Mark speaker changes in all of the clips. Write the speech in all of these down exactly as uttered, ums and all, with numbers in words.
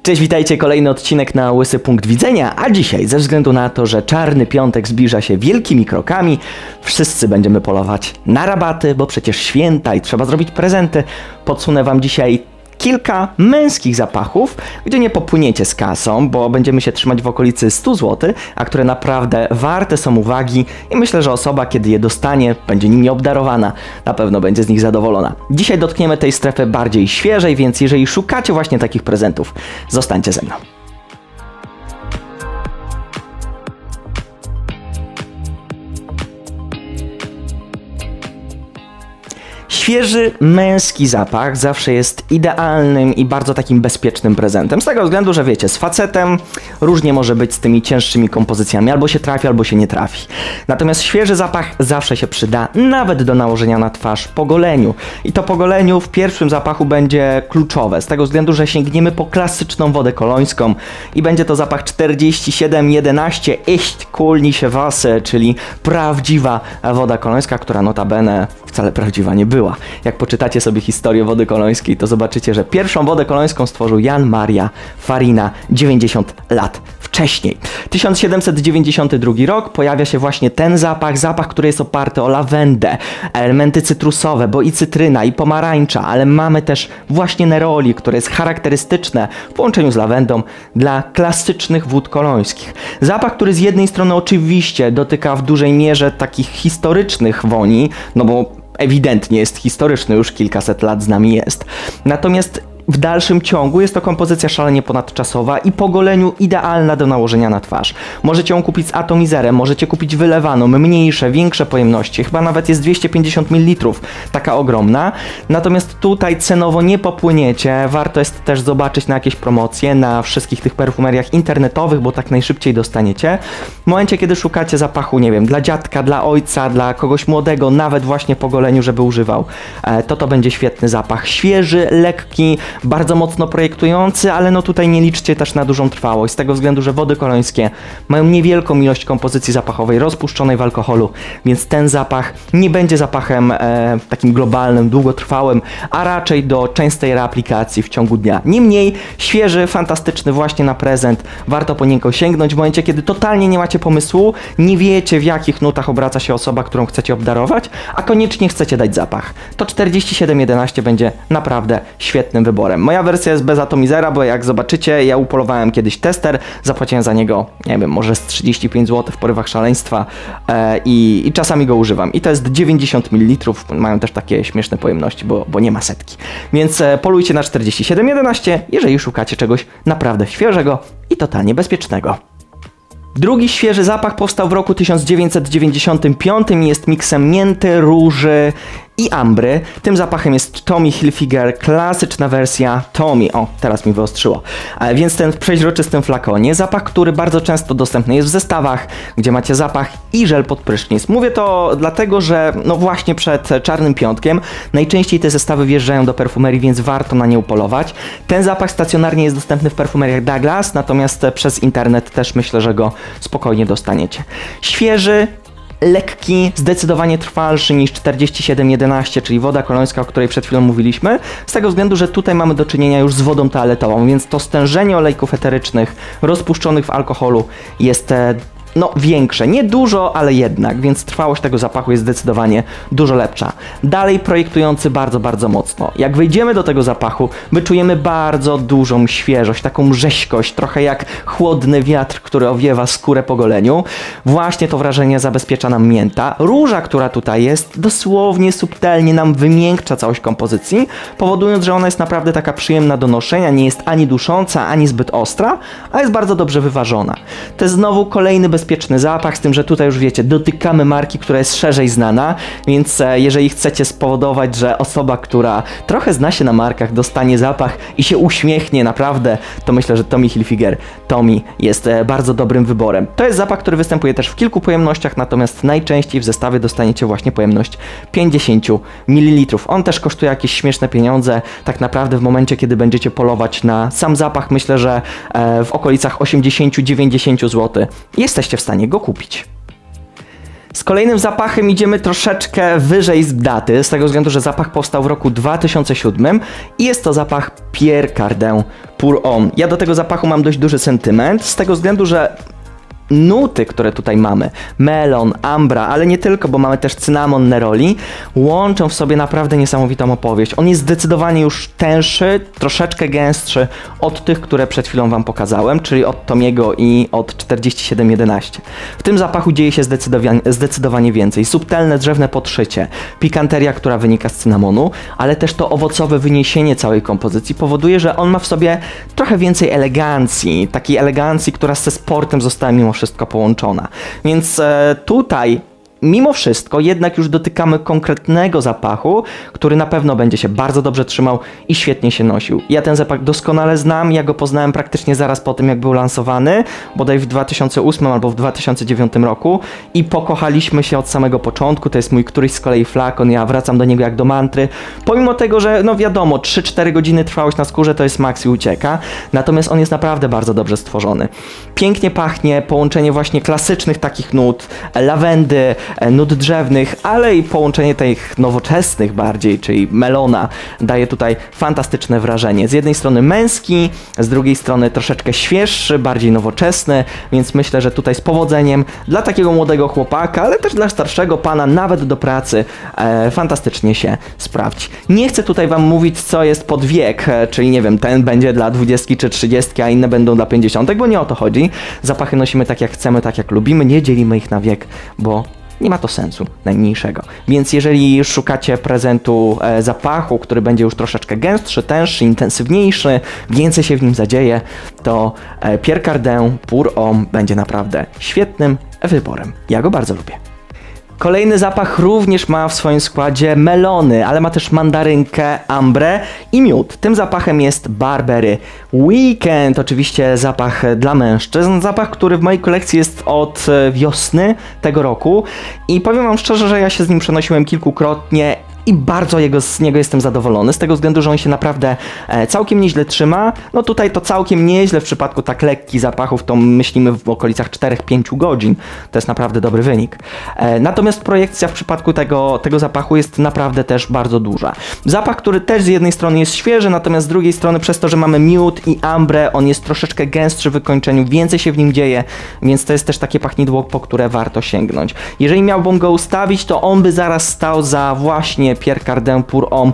Speaker 1: Cześć, witajcie, kolejny odcinek na Łysy Punkt Widzenia, a dzisiaj ze względu na to, że Czarny Piątek zbliża się wielkimi krokami, wszyscy będziemy polować na rabaty, bo przecież święta i trzeba zrobić prezenty. Podsunę wam dzisiaj kilka męskich zapachów, gdzie nie popłyniecie z kasą, bo będziemy się trzymać w okolicy stu złotych, a które naprawdę warte są uwagi i myślę, że osoba, kiedy je dostanie, będzie nimi obdarowana. Na pewno będzie z nich zadowolona. Dzisiaj dotkniemy tej strefy bardziej świeżej, więc jeżeli szukacie właśnie takich prezentów, zostańcie ze mną. Świeży, męski zapach zawsze jest idealnym i bardzo takim bezpiecznym prezentem. Z tego względu, że wiecie, z facetem różnie może być z tymi cięższymi kompozycjami. Albo się trafi, albo się nie trafi. Natomiast świeży zapach zawsze się przyda, nawet do nałożenia na twarz po goleniu. I to po goleniu w pierwszym zapachu będzie kluczowe. Z tego względu, że sięgniemy po klasyczną wodę kolońską i będzie to zapach czterdzieści siedem jedenaście Echt Koolnische Wasser, czyli prawdziwa woda kolońska, która notabene wcale prawdziwa nie była. Jak poczytacie sobie historię wody kolońskiej, to zobaczycie, że pierwszą wodę kolońską stworzył Jan Maria Farina dziewięćdziesiąt lat wcześniej. tysiąc siedemset dziewięćdziesiąty drugi rok pojawia się właśnie ten zapach, zapach, który jest oparty o lawendę, elementy cytrusowe, bo i cytryna, i pomarańcza, ale mamy też właśnie neroli, które jest charakterystyczne w połączeniu z lawendą dla klasycznych wód kolońskich. Zapach, który z jednej strony oczywiście dotyka w dużej mierze takich historycznych woni, no bo ewidentnie jest historyczny, już kilkaset lat z nami jest. Natomiast w dalszym ciągu jest to kompozycja szalenie ponadczasowa i po goleniu idealna do nałożenia na twarz. Możecie ją kupić z atomizerem, możecie kupić wylewaną, mniejsze, większe pojemności, chyba nawet jest dwieście pięćdziesiąt mililitrów, taka ogromna. Natomiast tutaj cenowo nie popłyniecie, warto jest też zobaczyć na jakieś promocje, na wszystkich tych perfumeriach internetowych, bo tak najszybciej dostaniecie. W momencie, kiedy szukacie zapachu, nie wiem, dla dziadka, dla ojca, dla kogoś młodego, nawet właśnie po goleniu, żeby używał, to to będzie świetny zapach. Świeży, lekki, bardzo mocno projektujący, ale no tutaj nie liczcie też na dużą trwałość, z tego względu, że wody kolońskie mają niewielką ilość kompozycji zapachowej rozpuszczonej w alkoholu, więc ten zapach nie będzie zapachem e, takim globalnym, długotrwałym, a raczej do częstej reaplikacji w ciągu dnia. Niemniej świeży, fantastyczny właśnie na prezent, warto po niego sięgnąć w momencie, kiedy totalnie nie macie pomysłu, nie wiecie, w jakich nutach obraca się osoba, którą chcecie obdarować, a koniecznie chcecie dać zapach. To czterdzieści siedem jedenaście będzie naprawdę świetnym wyborem. Moja wersja jest bez atomizera, bo jak zobaczycie, ja upolowałem kiedyś tester, zapłaciłem za niego, nie wiem, może z trzydzieści pięć złotych w porywach szaleństwa e, i, i czasami go używam. I to jest dziewięćdziesiąt mililitrów, mają też takie śmieszne pojemności, bo, bo nie ma setki. Więc e, polujcie na czterdzieści siedem jedenaście, jeżeli szukacie czegoś naprawdę świeżego i totalnie bezpiecznego. Drugi świeży zapach powstał w roku tysiąc dziewięćset dziewięćdziesiątym piątym i jest miksem mięty, róży i ambry. Tym zapachem jest Tommy Hilfiger, klasyczna wersja Tommy. O, teraz mi wyostrzyło. E, więc ten w przeźroczystym flakonie. Zapach, który bardzo często dostępny jest w zestawach, gdzie macie zapach i żel pod prysznic. Mówię to dlatego, że no właśnie przed Czarnym Piątkiem najczęściej te zestawy wjeżdżają do perfumerii, więc warto na nie upolować. Ten zapach stacjonarnie jest dostępny w perfumeriach Douglas, natomiast przez internet też myślę, że go spokojnie dostaniecie. Świeży, lekki, zdecydowanie trwalszy niż czterdzieści siedem jedenaście, czyli woda kolońska, o której przed chwilą mówiliśmy, z tego względu, że tutaj mamy do czynienia już z wodą toaletową, więc to stężenie olejków eterycznych rozpuszczonych w alkoholu jest e, no większe, nie dużo, ale jednak, więc trwałość tego zapachu jest zdecydowanie dużo lepsza. Dalej projektujący bardzo, bardzo mocno. Jak wejdziemy do tego zapachu, wyczujemy bardzo dużą świeżość, taką rzeźkość, trochę jak chłodny wiatr, który owiewa skórę po goleniu. Właśnie to wrażenie zabezpiecza nam mięta. Róża, która tutaj jest, dosłownie subtelnie nam wymiękcza całość kompozycji, powodując, że ona jest naprawdę taka przyjemna do noszenia, nie jest ani dusząca, ani zbyt ostra, a jest bardzo dobrze wyważona. To jest znowu kolejny bezpieczny bezpieczny zapach, z tym, że tutaj już wiecie, dotykamy marki, która jest szerzej znana, więc e, jeżeli chcecie spowodować, że osoba, która trochę zna się na markach, dostanie zapach i się uśmiechnie naprawdę, to myślę, że Tommy Hilfiger Tommy jest e, bardzo dobrym wyborem. To jest zapach, który występuje też w kilku pojemnościach, natomiast najczęściej w zestawie dostaniecie właśnie pojemność pięćdziesiąt mililitrów. On też kosztuje jakieś śmieszne pieniądze, tak naprawdę w momencie, kiedy będziecie polować na sam zapach, myślę, że e, w okolicach osiemdziesiąt do dziewięćdziesięciu złotych jesteście w stanie go kupić. Z kolejnym zapachem idziemy troszeczkę wyżej z daty, z tego względu, że zapach powstał w roku dwa tysiące siódmym i jest to zapach Pierre Cardin Pour Homme. Ja do tego zapachu mam dość duży sentyment, z tego względu, że nuty, które tutaj mamy, melon, ambra, ale nie tylko, bo mamy też cynamon, neroli, łączą w sobie naprawdę niesamowitą opowieść. On jest zdecydowanie już tęższy, troszeczkę gęstszy od tych, które przed chwilą wam pokazałem, czyli od Tomiego i od czterdzieści siedem jedenaście. W tym zapachu dzieje się zdecydowanie, zdecydowanie więcej. Subtelne drzewne podszycie, pikanteria, która wynika z cynamonu, ale też to owocowe wyniesienie całej kompozycji powoduje, że on ma w sobie trochę więcej elegancji, takiej elegancji, która ze sportem została mimo wszystko połączona. Więc e, tutaj mimo wszystko jednak już dotykamy konkretnego zapachu, który na pewno będzie się bardzo dobrze trzymał i świetnie się nosił. Ja ten zapach doskonale znam, ja go poznałem praktycznie zaraz po tym, jak był lansowany, bodaj w dwa tysiące ósmym albo w dwa tysiące dziewiątym roku i pokochaliśmy się od samego początku. To jest mój któryś z kolei flakon, ja wracam do niego jak do mantry, pomimo tego, że no wiadomo, trzy cztery godziny trwałość na skórze to jest maks i ucieka, natomiast on jest naprawdę bardzo dobrze stworzony. Pięknie pachnie, połączenie właśnie klasycznych takich nut, lawendy, nut drzewnych, ale i połączenie tych nowoczesnych bardziej, czyli melona, daje tutaj fantastyczne wrażenie. Z jednej strony męski, z drugiej strony troszeczkę świeższy, bardziej nowoczesny, więc myślę, że tutaj z powodzeniem dla takiego młodego chłopaka, ale też dla starszego pana, nawet do pracy, e, fantastycznie się sprawdzi. Nie chcę tutaj wam mówić, co jest pod wiek, e, czyli nie wiem, ten będzie dla dwudziestki czy trzydziestki, a inne będą dla pięćdziesiątek, bo nie o to chodzi. Zapachy nosimy tak jak chcemy, tak jak lubimy, nie dzielimy ich na wiek, bo nie ma to sensu najmniejszego. Więc jeżeli szukacie prezentu e, zapachu, który będzie już troszeczkę gęstszy, tęższy, intensywniejszy, więcej się w nim zadzieje, to e, Pierre Cardin Pour Homme będzie naprawdę świetnym wyborem. Ja go bardzo lubię. Kolejny zapach również ma w swoim składzie melony, ale ma też mandarynkę, ambrę i miód. Tym zapachem jest Burberry Weekend, oczywiście zapach dla mężczyzn. Zapach, który w mojej kolekcji jest od wiosny tego roku i powiem wam szczerze, że ja się z nim przenosiłem kilkukrotnie i bardzo jego, z niego jestem zadowolony, z tego względu, że on się naprawdę e, całkiem nieźle trzyma. No tutaj to całkiem nieźle w przypadku tak lekkich zapachów, to myślimy w okolicach czterech pięciu godzin. To jest naprawdę dobry wynik. E, natomiast projekcja w przypadku tego, tego zapachu jest naprawdę też bardzo duża. Zapach, który też z jednej strony jest świeży, natomiast z drugiej strony przez to, że mamy miód i ambrę, on jest troszeczkę gęstszy w wykończeniu, więcej się w nim dzieje, więc to jest też takie pachnidło, po które warto sięgnąć. Jeżeli miałbym go ustawić, to on by zaraz stał za właśnie Pierre Cardin Pour Homme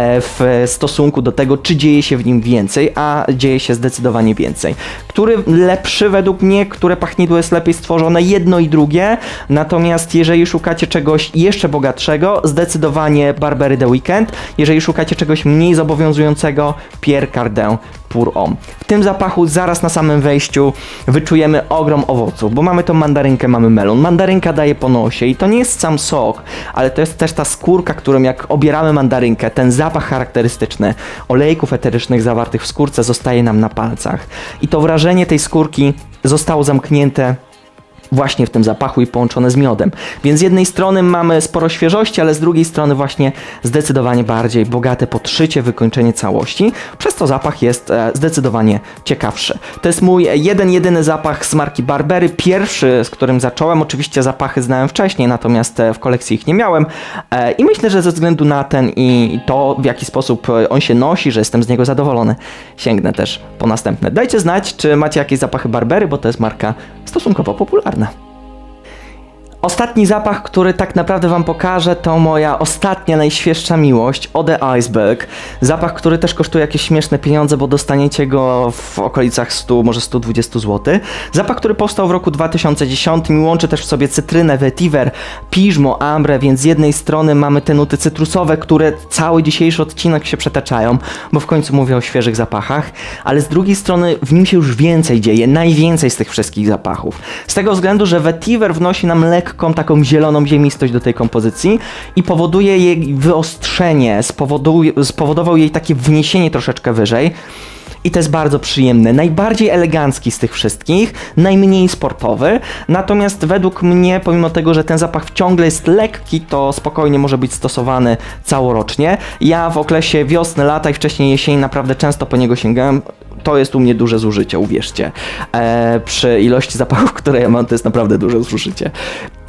Speaker 1: w stosunku do tego, czy dzieje się w nim więcej, a dzieje się zdecydowanie więcej. Który lepszy według mnie, które pachnidło jest lepiej stworzone, jedno i drugie, natomiast jeżeli szukacie czegoś jeszcze bogatszego, zdecydowanie Burberry The Weekend, jeżeli szukacie czegoś mniej zobowiązującego, Pierre Cardin Pour Homme. W tym zapachu zaraz na samym wejściu wyczujemy ogrom owoców, bo mamy tą mandarynkę, mamy melon. Mandarynka daje po nosie i to nie jest sam sok, ale to jest też ta skórka, którą jak obieramy mandarynkę, ten zapach charakterystyczny olejków eterycznych zawartych w skórce zostaje nam na palcach. I to wrażenie tej skórki zostało zamknięte właśnie w tym zapachu i połączone z miodem. Więc z jednej strony mamy sporo świeżości, ale z drugiej strony właśnie zdecydowanie bardziej bogate podszycie, wykończenie całości. Przez to zapach jest e, zdecydowanie ciekawszy. To jest mój jeden, jedyny zapach z marki Burberry. Pierwszy, z którym zacząłem. Oczywiście zapachy znałem wcześniej, natomiast e, w kolekcji ich nie miałem. E, I myślę, że ze względu na ten i to, w jaki sposób on się nosi, że jestem z niego zadowolony, sięgnę też po następne. Dajcie znać, czy macie jakieś zapachy Burberry, bo to jest marka stosunkowo popularna. Ostatni zapach, który tak naprawdę wam pokażę, to moja ostatnia, najświeższa miłość, Eau de Iceberg. Zapach, który też kosztuje jakieś śmieszne pieniądze, bo dostaniecie go w okolicach stu, może stu dwudziestu złotych. Zapach, który powstał w roku dwa tysiące dziesiątym i łączy też w sobie cytrynę, vetiver, piżmo, ambrę, więc z jednej strony mamy te nuty cytrusowe, które cały dzisiejszy odcinek się przetaczają, bo w końcu mówię o świeżych zapachach, ale z drugiej strony w nim się już więcej dzieje, najwięcej z tych wszystkich zapachów. Z tego względu, że vetiver wnosi nam lekko taką zieloną ziemistość do tej kompozycji i powoduje jej wyostrzenie, spowoduje, spowodował jej takie wniesienie troszeczkę wyżej. I to jest bardzo przyjemne. Najbardziej elegancki z tych wszystkich, najmniej sportowy, natomiast według mnie, pomimo tego, że ten zapach ciągle jest lekki, to spokojnie może być stosowany całorocznie. Ja w okresie wiosny, lata i wcześniej jesieni naprawdę często po niego sięgałem. To jest u mnie duże zużycie, uwierzcie. Eee, przy ilości zapachów, które ja mam, to jest naprawdę duże zużycie.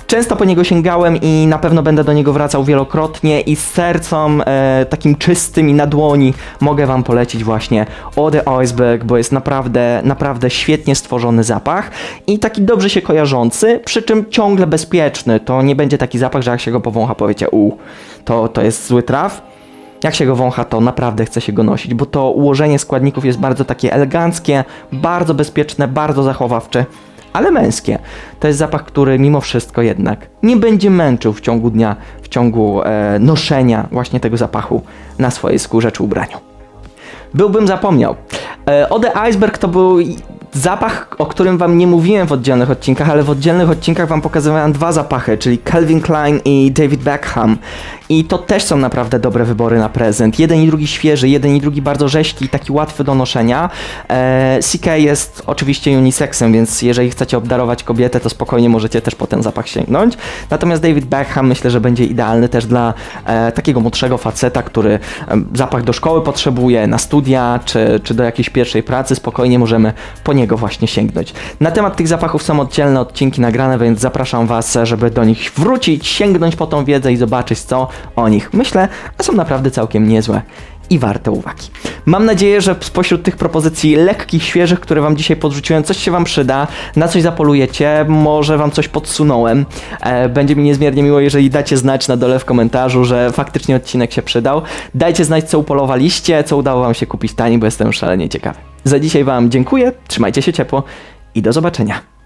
Speaker 1: Często po niego sięgałem i na pewno będę do niego wracał wielokrotnie i z sercem e, takim czystym i na dłoni mogę wam polecić właśnie Eau de Iceberg, bo jest naprawdę, naprawdę świetnie stworzony zapach i taki dobrze się kojarzący, przy czym ciągle bezpieczny. To nie będzie taki zapach, że jak się go powącha, powiecie, u, to, to jest zły traf. Jak się go wącha, to naprawdę chce się go nosić, bo to ułożenie składników jest bardzo takie eleganckie, bardzo bezpieczne, bardzo zachowawcze, ale męskie. To jest zapach, który mimo wszystko jednak nie będzie męczył w ciągu dnia, w ciągu e, noszenia właśnie tego zapachu na swojej skórze czy ubraniu. Byłbym zapomniał. E, Eau de Iceberg to był zapach, o którym wam nie mówiłem w oddzielnych odcinkach, ale w oddzielnych odcinkach wam pokazywałem dwa zapachy, czyli Calvin Klein i David Beckham. I to też są naprawdę dobre wybory na prezent. Jeden i drugi świeży, jeden i drugi bardzo rześki i taki łatwy do noszenia. E, C K jest oczywiście unisexem, więc jeżeli chcecie obdarować kobietę, to spokojnie możecie też po ten zapach sięgnąć. Natomiast David Beckham myślę, że będzie idealny też dla e, takiego młodszego faceta, który e, zapach do szkoły potrzebuje, na studia, czy, czy do jakiejś pierwszej pracy. Spokojnie możemy po niego właśnie sięgnąć. Na temat tych zapachów są oddzielne odcinki nagrane, więc zapraszam was, żeby do nich wrócić, sięgnąć po tą wiedzę i zobaczyć, co o nich myślę, a są naprawdę całkiem niezłe i warte uwagi. Mam nadzieję, że spośród tych propozycji lekkich, świeżych, które wam dzisiaj podrzuciłem, coś się wam przyda, na coś zapolujecie, może wam coś podsunąłem. E, będzie mi niezmiernie miło, jeżeli dacie znać na dole w komentarzu, że faktycznie odcinek się przydał. Dajcie znać, co upolowaliście, co udało wam się kupić taniej, bo jestem szalenie ciekawy. Za dzisiaj wam dziękuję, trzymajcie się ciepło i do zobaczenia.